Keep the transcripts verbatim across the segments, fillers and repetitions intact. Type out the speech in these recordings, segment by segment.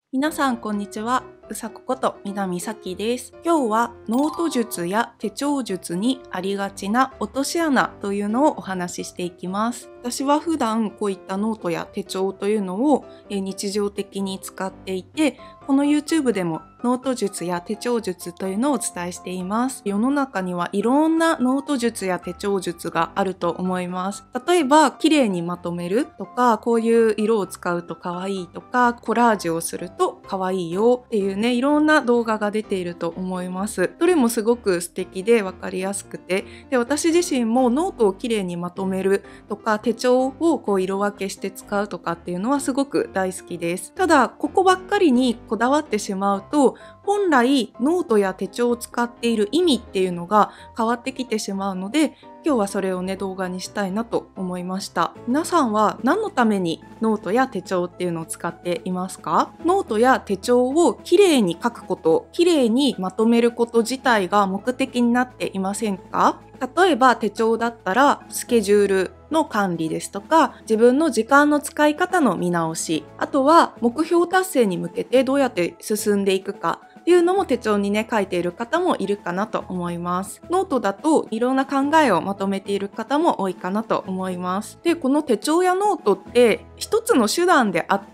皆さんこんにちは。うさここと南咲です。今日はノート術や手帳術にありがちな落とし穴というのをお話ししていきます。私は普段こういったノートや手帳というのを日常的に使っていて、この YouTube でもノート術や手帳術というのをお伝えしています。世の中にはいろんなノート術や手帳術があると思います。例えば、綺麗にまとめるとか、こういう色を使うと可愛いとか、コラージュをすると可愛いよっていうね、いろんな動画が出ていると思います。どれもすごく素敵で分かりやすくて、で、私自身もノートを綺麗にまとめるとか、手帳をこう色分けして使うとかっていうのはすごく大好きです。ただ、ここばっかりにこだわってしまうと、本来ノートや手帳を使っている意味っていうのが変わってきてしまうので、今日はそれをね動画にしたいなと思いました。皆さんは何のためにノートや手帳っていうのを使っていますか？ノートや手帳をきれいに書くこと、きれいにまとめること自体が目的になっていませんか？例えば手帳だったらスケジュールの管理ですとか、自分の時間の使い方の見直し、あとは目標達成に向けてどうやって進んでいくかっていうのも手帳にね書いている方もいるかなと思います。ノートだといろんな考えをまとめている方も多いかなと思います。で、この手帳やノートって一つの手段であって、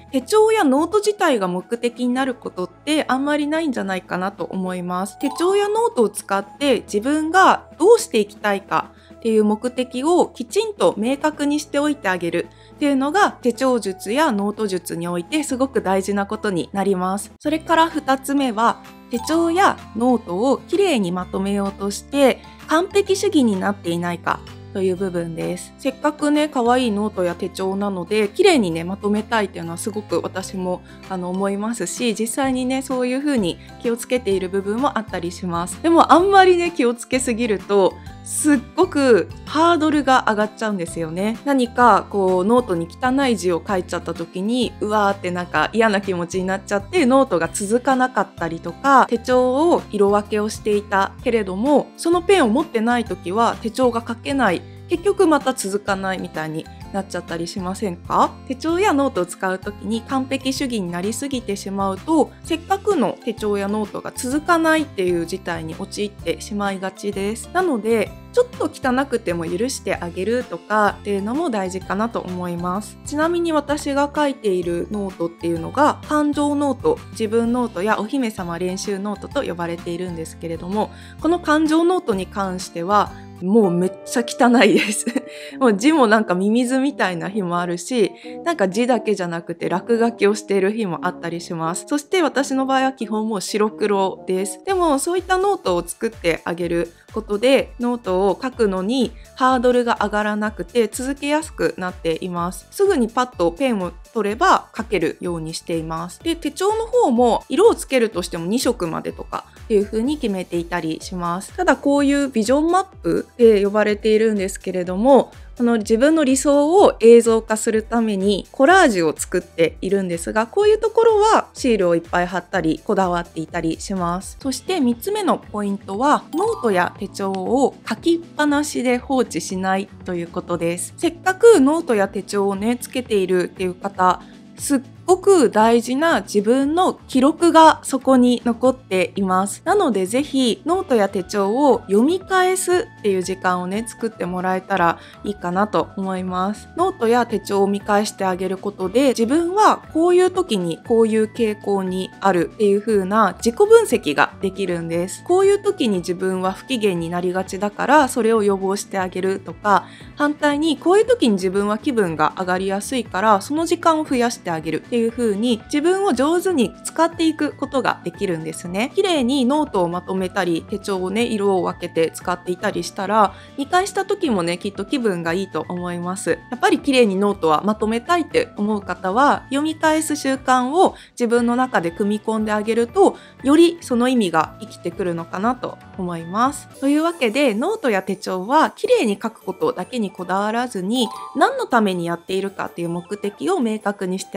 手帳やノート自体が目的になることってあんまりないんじゃないかなと思います。手帳やノートを使って自分がどうしていきたいかっていう目的をきちんと明確にしておいてあげるっていうのが手帳術やノート術においてすごく大事なことになります。それからふたつめは、手帳やノートをきれいにまとめようとして完璧主義になっていないかという部分です。せっかくね可愛いノートや手帳なので綺麗にねまとめたいっていうのはすごく私もあの思いますし、実際にねそういう風に気をつけている部分もあったりします。でもあんまりね気をつけすぎるとすっごくハードルが上がっちゃうんですよね。何かこうノートに汚い字を書いちゃった時にうわーってなんか嫌な気持ちになっちゃってノートが続かなかったりとか、手帳を色分けをしていたけれどもそのペンを持ってない時は手帳が書けない、結局また続かないみたいになっちゃったりしませんか？手帳やノートを使うときに完璧主義になりすぎてしまうと、せっかくの手帳やノートが続かないっていう事態に陥ってしまいがちです。なのでちょっと汚くても許してあげるとかっていうのも大事かなと思います。ちなみに私が書いているノートっていうのが感情ノート、自分ノートやお姫様練習ノートと呼ばれているんですけれども、この感情ノートに関してはもうめっちゃ汚いですもう字もなんかミミズみたいな日もあるし、なんか字だけじゃなくて落書きをしている日もあったりします。そして私の場合は基本もう白黒です。でもそういったノートを作ってあげることでノートを書くのにハードルが上がらなくて続けやすくなっています。すぐにパッとペンを取れば書けるようにしています。で、手帳の方も色をつけるとしてもに色までとかっていう風に決めていたりします。ただこういうビジョンマップで呼ばれているんですけれども、この自分の理想を映像化するためにコラージュを作っているんですが、こういうところはシールをいっぱい貼ったりこだわっていたりします。そしてみっつめのポイントは、ノートや手帳を書きっぱなしで放置しないということです。せっかくノートや手帳をねつけているっていう方、すっごく大事な自分の記録がそこに残っています。なのでぜひノートや手帳を読み返すっていう時間をね作ってもらえたらいいかなと思います。ノートや手帳を見返してあげることで、自分はこういう時にこういう傾向にあるっていう風な自己分析ができるんです。こういう時に自分は不機嫌になりがちだからそれを予防してあげるとか、反対にこういう時に自分は気分が上がりやすいからその時間を増やしてあげるっていう風に自分を上手に使っていくことができるんですね。綺麗にノートをまとめたり手帳をね色を分けて使っていたりしたら、見返した時もねきっと気分がいいと思います。やっぱり綺麗にノートはまとめたいって思う方は読み返す習慣を自分の中で組み込んであげると、よりその意味が生きてくるのかなと思います。というわけでノートや手帳は綺麗に書くことだけにこだわらずに、何のためにやっているかっていう目的を明確にしてあげる。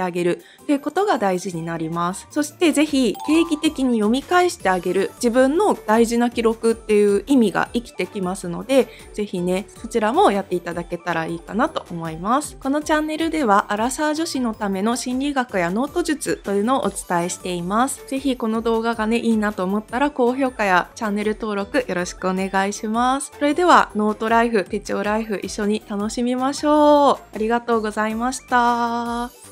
っていうことが大事になります。そしてぜひ定期的に読み返してあげる、自分の大事な記録っていう意味が生きてきますので、ぜひねそちらもやっていただけたらいいかなと思います。このチャンネルではアラサー女子のための心理学やノート術というのをお伝えしています。ぜひこの動画がねいいなと思ったら高評価やチャンネル登録よろしくお願いします。それではノートライフ、手帳ライフ一緒に楽しみましょう。ありがとうございました。